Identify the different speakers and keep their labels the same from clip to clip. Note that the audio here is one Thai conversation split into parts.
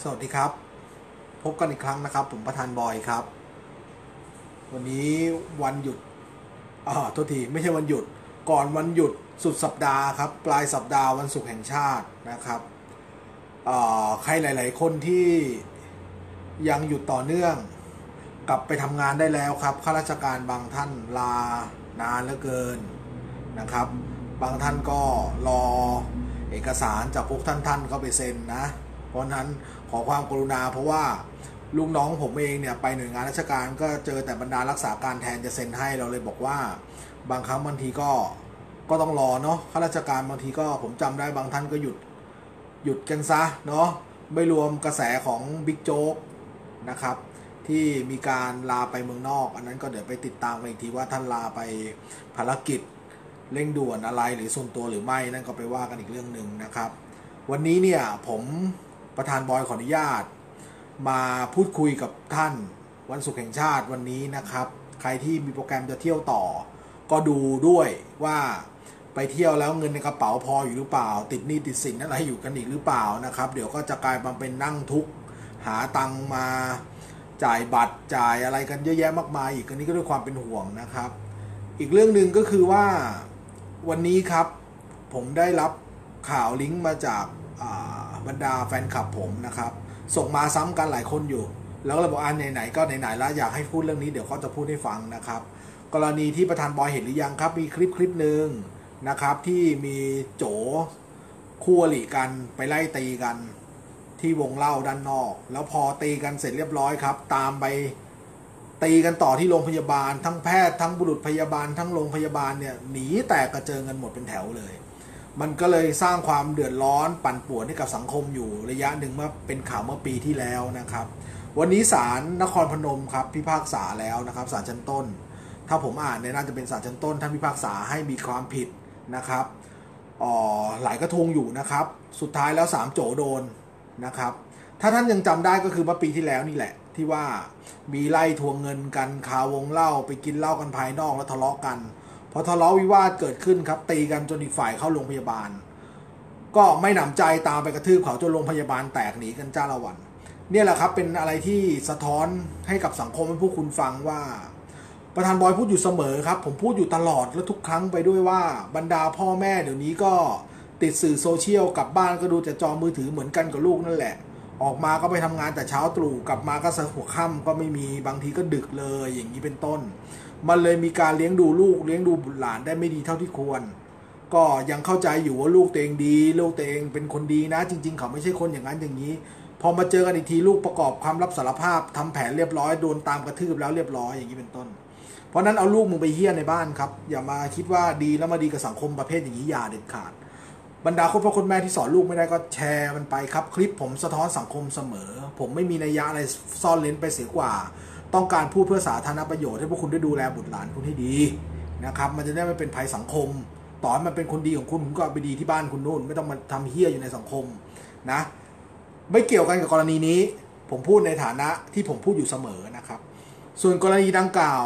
Speaker 1: สวัสดีครับพบกันอีกครั้งนะครับผมประธานบอยครับวันนี้วันหยุดโทษทีไม่ใช่วันหยุดก่อนวันหยุดสุดสัปดาห์ครับปลายสัปดาห์วันศุกร์แห่งชาตินะครับใครหลายๆคนที่ยังหยุดต่อเนื่องกลับไปทำงานได้แล้วครับข้าราชการบางท่านลานานเหลือเกินนะครับบางท่านก็รอเอกสารจากพวกท่านเข้าไปเซ็นนะเพราะนั้นขอความกรุณาเพราะว่าลูกน้องผมเองเนี่ยไปหน่วยงานราชการก็เจอแต่บรรดารักษาการแทนจะเซ็นให้เราเลยบอกว่าบางครั้งบางทีก็ต้องรอเนาะข้าราชการบางทีก็ผมจำได้บางท่านก็หยุดกันซะเนาะไม่รวมกระแสของบิ๊กโจ๊กนะครับที่มีการลาไปเมืองนอกอันนั้นก็เดี๋ยวไปติดตามกันอีกทีว่าท่านลาไปภารกิจเร่งด่วนอะไรหรือส่วนตัวหรือไม่นั่นก็ไปว่ากันอีกเรื่องหนึ่งนะครับวันนี้เนี่ยผมประธานบอยขออนุญาตมาพูดคุยกับท่านวันศุกร์แห่งชาติวันนี้นะครับใครที่มีโปรแกรมจะเที่ยวต่อก็ดูด้วยว่าไปเที่ยวแล้วเงินในกระเป๋าพออยู่หรือเปล่าติดหนี้ติดสินอะไรอยู่กันอีกหรือเปล่านะครับเดี๋ยวก็จะกลายมาเป็นนั่งทุกข์หาตังมาจ่ายบัตรจ่ายอะไรกันเยอะแยะมากมายอีกอันนี้ก็ด้วยความเป็นห่วงนะครับอีกเรื่องหนึ่งก็คือว่าวันนี้ครับผมได้รับข่าวลิงก์มาจากบรรดาแฟนคลับผมนะครับส่งมาซ้ำกันหลายคนอยู่แล้วก็เลยบอกไหนๆก็ไหนๆแล้วอยากให้พูดเรื่องนี้เดี๋ยวเขาจะพูดให้ฟังนะครับกรณีที่ประธานบอยเห็นหรือยังครับมีคลิปหนึ่งนะครับที่มีโจคู่อริกันไปไล่ตีกันที่วงเล่าด้านนอกแล้วพอตีกันเสร็จเรียบร้อยครับตามไปตีกันต่อที่โรงพยาบาลทั้งแพทย์ทั้งบุรุษพยาบาลทั้งโรงพยาบาลเนี่ยหนีแตกกระเจิงกันหมดเป็นแถวเลยมันก็เลยสร้างความเดือดร้อนปั่นป่วนให้กับสังคมอยู่ระยะหนึ่งเมื่อเป็นข่าวเมื่อปีที่แล้วนะครับวันนี้ศาลนครพนมครับพิพากษาแล้วนะครับศาลชั้นต้นถ้าผมอ่านเนี่ยน่าจะเป็นศาลชั้นต้นท่านพิพากษาให้มีความผิดนะครับหลายกระทงอยู่นะครับสุดท้ายแล้ว3โจโดนนะครับถ้าท่านยังจำได้ก็คือเมื่อปีที่แล้วนี่แหละที่ว่ามีไล่ทวงเงินกันคาวงเล่าไปกินเหล้ากันภายนอกแล้วทะเลาะกันพอทะเลาะวิวาทเกิดขึ้นครับตีกันจนอีกฝ่ายเข้าโรงพยาบาลก็ไม่หนำใจตามไปกระทืบเขาจนโรงพยาบาลแตกหนีกันจ้าละวันเนี่ยแหละครับเป็นอะไรที่สะท้อนให้กับสังคมให้พวกคุณฟังว่าประธานบอยพูดอยู่เสมอครับผมพูดอยู่ตลอดและทุกครั้งไปด้วยว่าบรรดาพ่อแม่เดี๋ยวนี้ก็ติดสื่อโซเชียลกลับบ้านก็ดูแต่จอมือถือเหมือนกันกับลูกนั่นแหละออกมาก็ไปทำงานแต่เช้าตรู่กลับมาก็สักหัวค่ำก็ไม่มีบางทีก็ดึกเลยอย่างนี้เป็นต้นมันเลยมีการเลี้ยงดูลูกเลี้ยงดูบุตรหลานได้ไม่ดีเท่าที่ควรก็ยังเข้าใจอยู่ว่าลูกตัวเองดีลูกตัวเองเป็นคนดีนะจริงๆเขาไม่ใช่คนอย่างนั้นอย่างนี้พอมาเจอกันอีกทีลูกประกอบความรับสารภาพทำแผนเรียบร้อยโดนตามกระทืบแล้วเรียบร้อยอย่างนี้เป็นต้นเพราะนั้นเอาลูกมึงไปเฮี้ยในบ้านครับอย่ามาคิดว่าดีแล้วมาดีกับสังคมประเภทอย่างนี้อย่าเด็ดขาดบรรดาคนพ่อคนแม่ที่สอนลูกไม่ได้ก็แชร์มันไปครับคลิปผมสะท้อนสังคมเสมอผมไม่มีนัยยะอะไรซ่อนเลนไปเสียกว่าต้องการพูดเพื่อสาธารณประโยชน์ให้พวกคุณได้ดูแลบุตรหลานคุณให้ดีนะครับมันจะได้ไม่เป็นภัยสังคมต่อให้มันเป็นคนดีของคุณก็ไปดีที่บ้านคุณนู่นไม่ต้องมาทำเฮี้ยอยู่ในสังคมนะไม่เกี่ยวกันกับกรณีนี้ผมพูดในฐานะที่ผมพูดอยู่เสมอนะครับส่วนกรณีดังกล่าว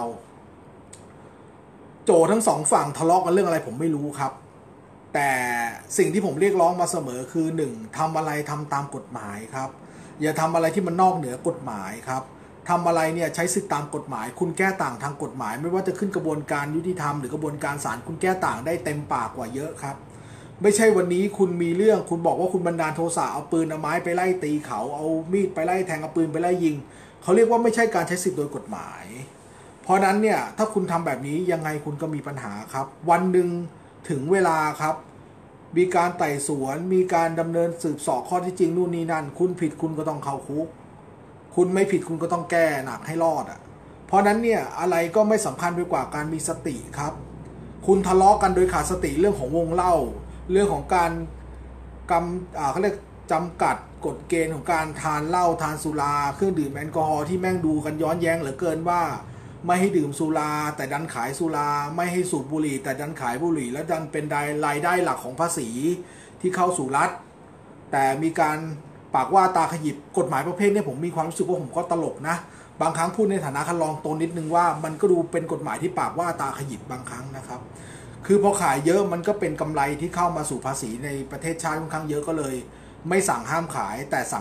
Speaker 1: โจทั้งสองฝั่งทะเลาะกันเรื่องอะไรผมไม่รู้ครับแต่สิ่งที่ผมเรียกร้องมาเสมอคือ1ทำอะไรทำตามกฎหมายครับอย่าทำอะไรที่มันนอกเหนือกฎหมายครับทำอะไรเนี่ยใช้สิทธิตามกฎหมายคุณแก้ต่างทางกฎหมายไม่ว่าจะขึ้นกระบวนการยุติธรรมหรือกระบวนการศาลคุณแก้ต่างได้เต็มปากกว่าเยอะครับไม่ใช่วันนี้คุณมีเรื่องคุณบอกว่าคุณบันดาลโทสะเอาปืนเอาไม้ไปไล่ตีเขาเอามีดไปไล่แทงเอาปืนไปไล่ยิงเขาเรียกว่าไม่ใช่การใช้สิทธิโดยกฎหมายเพราะนั้นเนี่ยถ้าคุณทำแบบนี้ยังไงคุณก็มีปัญหาครับวันหนึ่งถึงเวลาครับมีการไต่สวนมีการดำเนินสืบสอบข้อที่จริงนู่นนี่นั่นคุณผิดคุณก็ต้องเข้าคุกคุณไม่ผิดคุณก็ต้องแก้หนักให้รอดอ่ะเพราะนั้นเนี่ยอะไรก็ไม่สำคัญไปกว่าการมีสติครับคุณทะเลาะกันโดยขาดสติเรื่องของวงเล่าเรื่องของการเขาเรียกจำกัดกฎเกณฑ์ของการทานเหล้าทานสุราเครื่องดื่มแอลกอฮอล์ที่แม่งดูกันย้อนแย้งเหลือเกินว่าไม่ให้ดื่มสุราแต่ดันขายสุราไม่ให้สูบบุหรี่แต่ดันขายบุหรี่แล้วดันเป็นรายได้หลักของภาษีที่เข้าสู่รัฐแต่มีการปากว่าตาขยิบกฎหมายประเภทนี้ผมมีความรู้สึกว่าผมก็ตลกนะบางครั้งพูดในฐานะคันลองตนนิดนึงว่ามันก็ดูเป็นกฎหมายที่ปากว่าตาขยิบบางครั้งนะครับคือพอขายเยอะมันก็เป็นกำไรที่เข้ามาสู่ภาษีในประเทศชาติค่อนข้างเยอะก็เลยไม่สั่งห้ามขายแต่สั่ง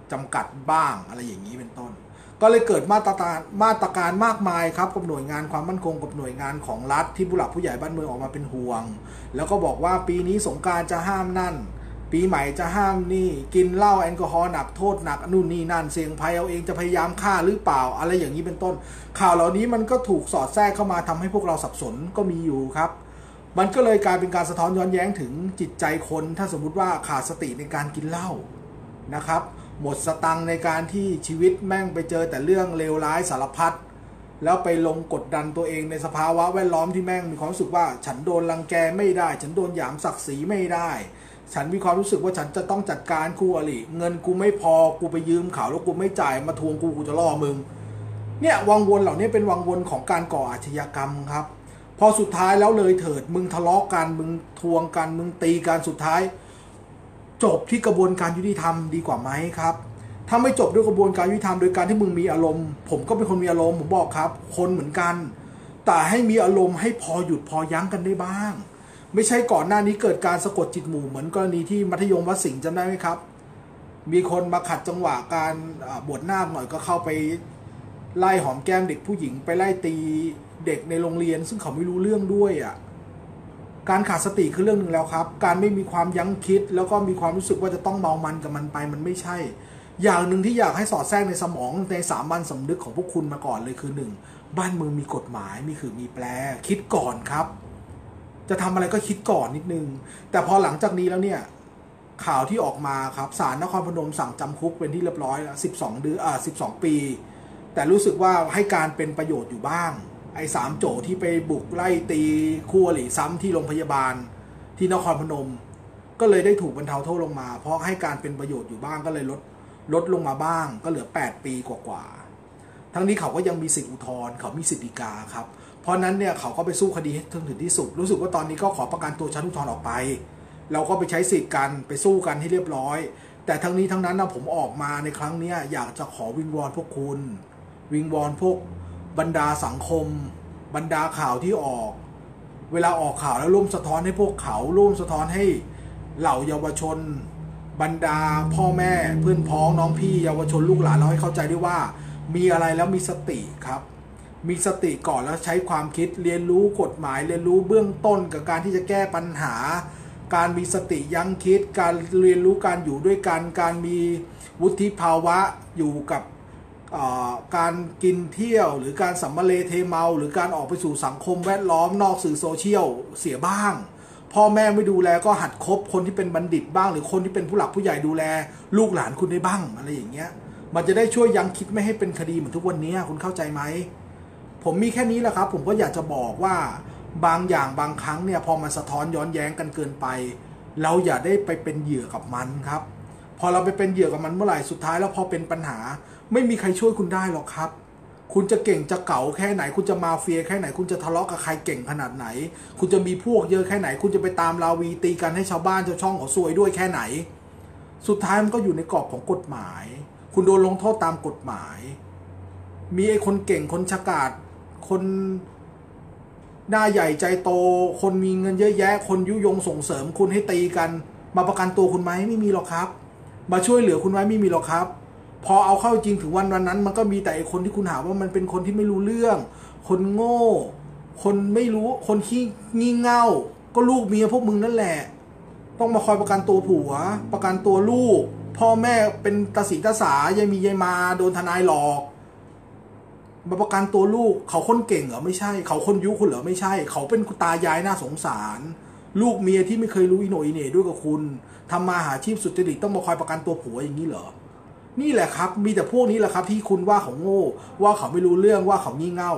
Speaker 1: จำกัดบ้างอะไรอย่างนี้เป็นต้นก็เลยเกิดมาตรการมากมายครับกับหน่วยงานความมั่นคงกับหน่วยงานของรัฐที่ผู้หลักผู้ใหญ่บ้านเมืองออกมาเป็นห่วงแล้วก็บอกว่าปีนี้สงกรานต์จะห้ามนั่นปีใหม่จะห้ามนี่กินเหล้าแอลกอฮอล์หนักโทษหนักนู่นนี่นั่นเสี่ยงภัยเอาเองจะพยายามฆ่าหรือเปล่าอะไรอย่างนี้เป็นต้นข่าวเหล่านี้มันก็ถูกสอดแทรกเข้ามาทำให้พวกเราสับสนก็มีอยู่ครับมันก็เลยกลายเป็นการสะท้อนย้อนแย้งถึงจิตใจคนถ้าสมมุติว่าขาดสติในการกินเหล้านะครับหมดสตังค์ในการที่ชีวิตแม่งไปเจอแต่เรื่องเลวร้ายสารพัดแล้วไปลงกดดันตัวเองในสภาวะแวดล้อมที่แม่งมีความรู้สึกว่าฉันโดนรังแกไม่ได้ฉันโดนหยามศักดิ์ศรีไม่ได้ฉันมีความรู้สึกว่าฉันจะต้องจัดการคู่อริเงินกูไม่พอกูไปยืมเขาแล้วกูไม่จ่ายมาทวงกูจะล่อมึงเนี่ยวังวนเหล่านี้เป็นวังวนของการก่ออาชญากรรมครับพอสุดท้ายแล้วเลยเถิดมึงทะเลาะกันมึงทวงกันมึงตีกันสุดท้ายจบที่กระบวนการยุติธรรมดีกว่าไหมครับถ้าไม่จบด้วยกระบวนการยุติธรรมโดยการที่มึงมีอารมณ์ผมก็เป็นคนมีอารมณ์ผมบอกครับคนเหมือนกันแต่ให้มีอารมณ์ให้พอหยุดพอยั้งกันได้บ้างไม่ใช่ก่อนหน้านี้เกิดการสะกดจิตหมู่เหมือนกรณีที่มัธยมวัดสิงห์จำได้ไหมครับมีคนมาขัดจังหวะการบวชนาคหน่อยก็เข้าไปไล่หอมแก้มเด็กผู้หญิงไปไล่ตีเด็กในโรงเรียนซึ่งเขาไม่รู้เรื่องด้วยอ่ะการขาดสติคือเรื่องหนึ่งแล้วครับการไม่มีความยั้งคิดแล้วก็มีความรู้สึกว่าจะต้องเมามันกับมันไปมันไม่ใช่อย่างหนึ่งที่อยากให้สอดแทรกในสมองในสามัญสำนึกของพวกคุณมาก่อนเลยคือ1บ้านเมืองมีกฎหมายมีคือมีแปลคิดก่อนครับจะทำอะไรก็คิดก่อนนิดนึงแต่พอหลังจากนี้แล้วเนี่ยข่าวที่ออกมาครับศาลนครพนมสั่งจำคุกเป็นที่เรียบร้อยแล้ว12 เดือน12 ปีแต่รู้สึกว่าให้การเป็นประโยชน์อยู่บ้างไอ้3 โจที่ไปบุกไล่ตีคู่อริซ้ำที่โรงพยาบาลที่นครพนมก็เลยได้ถูกบรรเทาโทษลงมาเพราะให้การเป็นประโยชน์อยู่บ้างก็เลยลดลงมาบ้างก็เหลือ8 ปีกว่าทั้งนี้เขาก็ยังมีสิทธิอุทธรณ์เขามีสิทธิฎีกาครับเพราะนั้นเนี่ยเขาก็ไปสู้คดีให้ถึงที่สุดรู้สึกว่าตอนนี้ก็ขอประกันตัวชั้นอุทธรณ์ออกไปเราก็ไปใช้สิทธิ์กันไปสู้กันให้เรียบร้อยแต่ทั้งนี้ทั้งนั้นนะผมออกมาในครั้งนี้อยากจะขอวิงวอนพวกคุณวิงวอนพวกบรรดาสังคมบรรดาข่าวที่ออกเวลาออกข่าวแล้วร่วมสะท้อนให้พวกเขาร่วมสะท้อนให้เหล่าเยาวชนบรรดาพ่อแม่เพื่อนพ้องน้องพี่เยาวชนลูกหลานเราให้เข้าใจด้วยว่ามีอะไรแล้วมีสติครับมีสติก่อนแล้วใช้ความคิดเรียนรู้กฎหมายเรียนรู้เบื้องต้นกับการที่จะแก้ปัญหาการมีสติยั้งคิดการเรียนรู้การอยู่ด้วยกันการมีวุฒิภาวะอยู่กับการกินเที่ยวหรือการสัมมาเลเทเมาหรือการออกไปสู่สังคมแวดล้อมนอกสื่อโซเชียลเสียบ้างพ่อแม่ไม่ดูแลก็หัดคบคนที่เป็นบัณฑิตบ้างหรือคนที่เป็นผู้หลักผู้ใหญ่ดูแลลูกหลานคุณได้บ้างอะไรอย่างเงี้ยมันจะได้ช่วยยั้งคิดไม่ให้เป็นคดีเหมือนทุกวันนี้คุณเข้าใจไหมผมมีแค่นี้แหละครับผมก็อยากจะบอกว่าบางอย่างบางครั้งเนี่ยพอมันสะท้อนย้อนแย้งกันเกินไปเราอย่าได้ไปเป็นเหยื่อกับมันครับพอเราไปเป็นเหยื่อกับมันเมื่อไหร่สุดท้ายแล้วพอเป็นปัญหาไม่มีใครช่วยคุณได้หรอกครับคุณจะเก่งจะเก่าแค่ไหนคุณจะมาเฟียแค่ไหนคุณจะทะเลาะกับใครเก่งขนาดไหนคุณจะมีพวกเยอะแค่ไหนคุณจะไปตามราวีตีกันให้ชาวบ้านชาวช่องเขาซวยด้วยแค่ไหนสุดท้ายมันก็อยู่ในกรอบของกฎหมายคุณโดนลงโทษตามกฎหมายมีไอ้คนเก่งคนฉกาจคนหน้าใหญ่ใจโตคนมีเงินเยอะแยะคนยุยงส่งเสริมคุณให้ตีกันมาประกันตัวคุณไหมไม่มีหรอกครับมาช่วยเหลือคุณไหมไม่มีหรอกครับพอเอาเข้าจริงถึงวันนั้นมันก็มีแต่ไอ้คนที่คุณหาว่ามันเป็นคนที่ไม่รู้เรื่องคนโง่คนไม่รู้คนขี้งี่เง่าก็ลูกเมียพวกมึงนั่นแหละต้องมาคอยประกันตัวผัวประกันตัวลูกพ่อแม่เป็นตาสีตาสายายมียายมาโดนทนายหลอกมาประกันตัวลูกเขาคนเก่งเหรอไม่ใช่เขาคนยุคุณเหรอไม่ใช่เขาเป็นตายายน่าสงสารลูกเมียที่ไม่เคยรู้อิโหนอิเหน่ด้วยกับคุณทำมาหาชีพสุจริตต้องมาคอยประกันตัวผัวอย่างนี้เหรอนี่แหละครับมีแต่พวกนี้แหละครับที่คุณว่าเขาโง่ว่าเขาไม่รู้เรื่องว่าเขางี่เง่า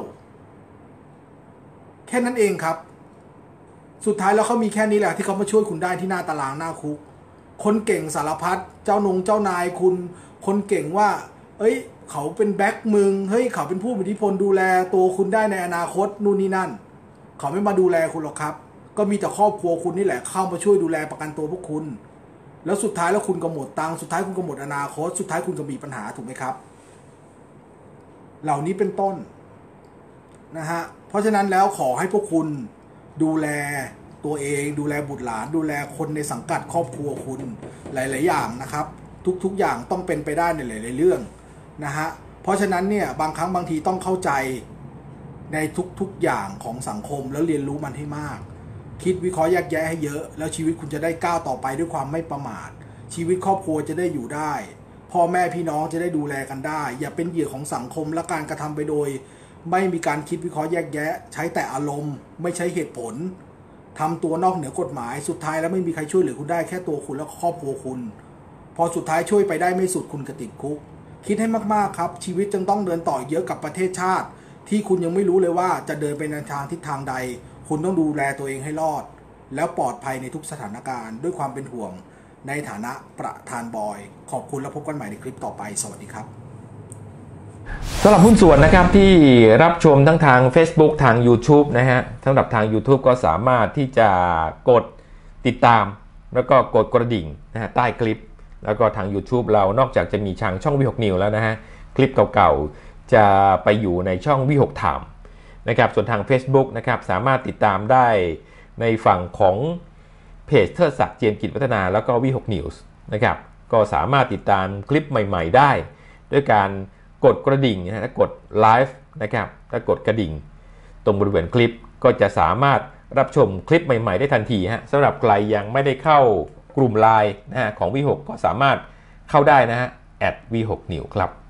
Speaker 1: แค่นั้นเองครับสุดท้ายแล้วเขามีแค่นี้แหละที่เขามาช่วยคุณได้ที่หน้าตารางหน้าคุกคนเก่งสารพัดเจ้านายคุณคนเก่งว่าเอ้ยเขาเป็นแบ็คมึงเฮ้ยเขาเป็นผู้มีอิทธิพลดูแลตัวคุณได้ในอนาคตนู่นนี่นั่นเขาไม่มาดูแลคุณหรอกครับก็มีแต่ครอบครัวคุณนี่แหละเข้ามาช่วยดูแลประกันตัวพวกคุณแล้วสุดท้ายแล้วคุณก็หมดตังค์สุดท้ายคุณก็หมดอนาคตสุดท้ายคุณก็มีปัญหาถูกไหมครับเหล่านี้เป็นต้นนะฮะเพราะฉะนั้นแล้วขอให้พวกคุณดูแลตัวเองดูแลบุตรหลานดูแลคนในสังกัดครอบครัวคุณหลายๆอย่างนะครับทุกอย่างต้องเป็นไปได้ในหลายๆเรื่องนะฮะเพราะฉะนั้นเนี่ยบางครั้งบางทีต้องเข้าใจในทุกอย่างของสังคมแล้วเรียนรู้มันให้มากคิดวิเคราะห์แยกแยะให้เยอะแล้วชีวิตคุณจะได้ก้าวต่อไปด้วยความไม่ประมาทชีวิตครอบครัวจะได้อยู่ได้พ่อแม่พี่น้องจะได้ดูแลกันได้อย่าเป็นเหยื่อของสังคมและการกระทำไปโดยไม่มีการคิดวิเคราะห์แยกแยะใช้แต่อารมณ์ไม่ใช้เหตุผลทำตัวนอกเหนือกฎหมายสุดท้ายแล้วไม่มีใครช่วยเหลือคุณได้แค่ตัวคุณและครอบครัวคุณพอสุดท้ายช่วยไปได้ไม่สุดคุณก็ติดคุกคิดให้มากๆครับชีวิตจึงต้องเดินต่อเยอะกับประเทศชาติที่คุณยังไม่รู้เลยว่าจะเดินไปในทางทิศทางใดคุณต้องดูแลตัวเองให้รอดแล้วปลอดภัยในทุกสถานการณ์ด้วยความเป็นห่วงในฐานะประธานบอยขอบคุณและพบกันใหม่ในคลิปต่อไปสวัสดีครับ
Speaker 2: สำหรับหุ้นส่วนนะครับที่รับชมทั้งทาง Facebook ทาง YouTube นะฮะสำหรับทาง YouTube ก็สามารถที่จะกดติดตามแล้วก็กดกระดิ่งนะฮะใต้คลิปแล้วก็ทาง YouTube เรานอกจากจะมีช่องวิหกนิวแล้วนะฮะคลิปเก่าๆจะไปอยู่ในช่องวิหกไทม์นะครับส่วนทาง Facebook นะครับสามารถติดตามได้ในฝั่งของเพจเทิดศักดิ์เจียมกิจวัฒนาแล้วก็วิหกนิวส์นะครับก็สามารถติดตามคลิปใหม่ๆได้ด้วยการกดกระดิ่งนะฮะถ้ากดไลฟ์นะครับถ้ากดกระดิ่งตรงบริเวณคลิปก็จะสามารถรับชมคลิปใหม่ๆได้ทันทีฮะสำหรับใครยังไม่ได้เข้ากลุ่มไลน์นะฮะของวิหกก็สามารถเข้าได้นะฮะ@วิหกนิวครับ